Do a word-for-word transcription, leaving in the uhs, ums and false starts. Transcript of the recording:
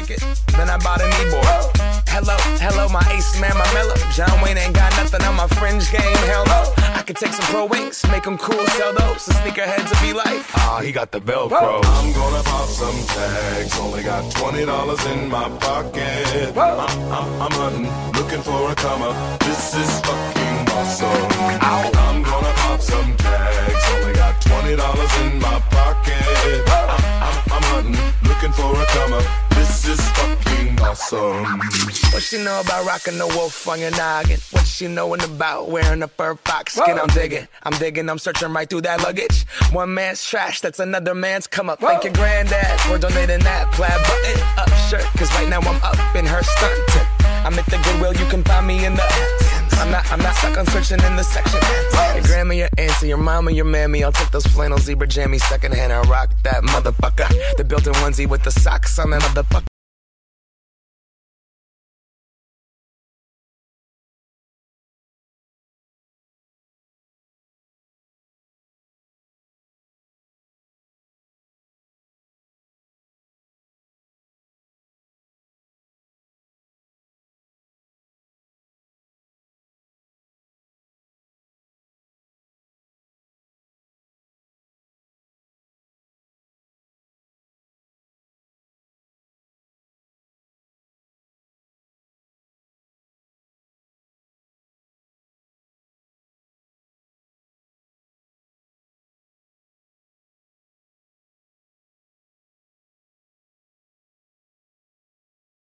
it. Then I bought a kneeboard. Hello, hello, my ace man, my mellow. John Wayne ain't got nothing on my fringe game, hell no. I could take some pro wings, make them cool, sell those. The sneakerheads will be like, ah, he got the Velcro. I'm gonna pop some tags, only got twenty dollars in my pocket. I'm, I'm, I'm hunting, looking for a come up. This is fucking awesome. Ow. I'm gonna pop some tags, only got twenty dollars in my pocket. I'm, I'm, I'm hunting, looking for a come up. This is fucking awesome. What she know about rocking the wolf on your noggin? What she knowin' about wearing a fur fox skin? Whoa. I'm digging, I'm digging, I'm searching right through that luggage. One man's trash, that's another man's come up. Whoa. Thank your granddad for donating that plaid button up shirt. Cause right now I'm up in her stuntin'. I'm at the Goodwill, you can find me in the I'm not, I'm not stuck on searching in the section. Your grandma, your auntie, your mama, your mammy. I'll take those flannel zebra jammies secondhand and rock that motherfucker. The built-in onesie with the socks on that motherfucker.